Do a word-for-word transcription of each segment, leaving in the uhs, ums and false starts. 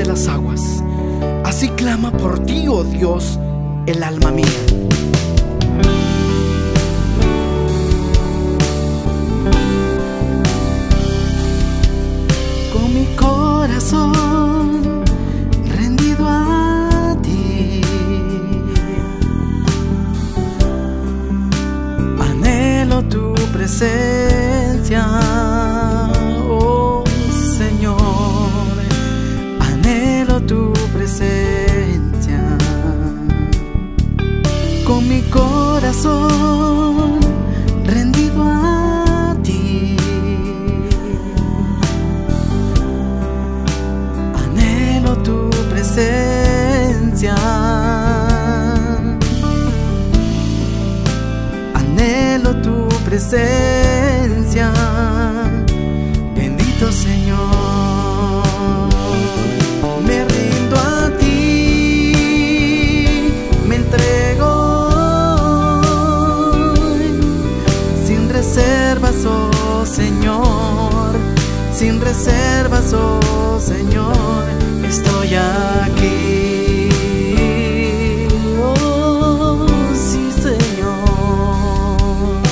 de las aguas. Así clama por ti, oh Dios, el alma mía. Con mi corazón rendido a ti, anhelo tu presencia, oh Señor, anhelo tu presencia. Con mi corazón rendido a ti, anhelo tu presencia, anhelo tu presencia, bendito Señor. Me rindo a ti, me entrego sin reservas, oh Señor, sin reservas, oh Señor, estoy aquí. Oh, sí, Señor.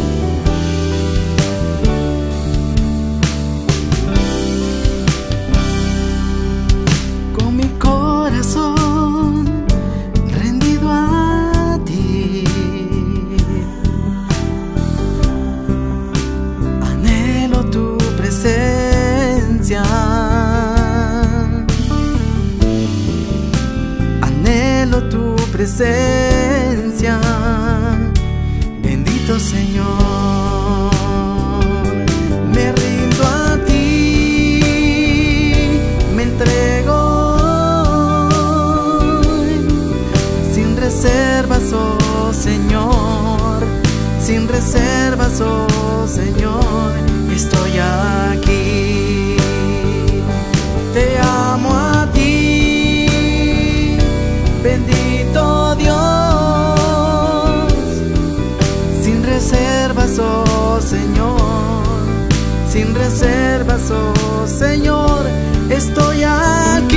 Con mi corazón rendido a ti, anhelo tu presencia, anhelo tu presencia, bendito Señor. Me rindo a ti, me entrego sin reservas, oh Señor, sin reservas, oh Señor, estoy aquí. Te amo a ti, bendito Dios, sin reservas, oh Señor, sin reservas, oh Señor, estoy aquí.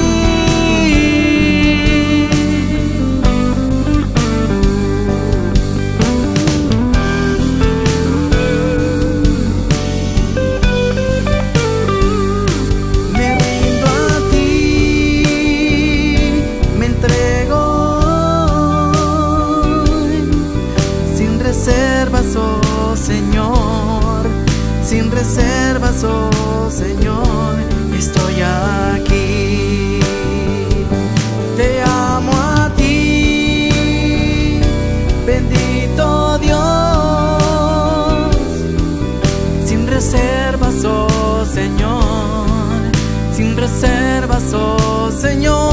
Oh Señor, sin reservas, oh Señor, estoy aquí. Te amo a ti, bendito Dios, sin reservas, oh Señor, sin reservas, oh Señor.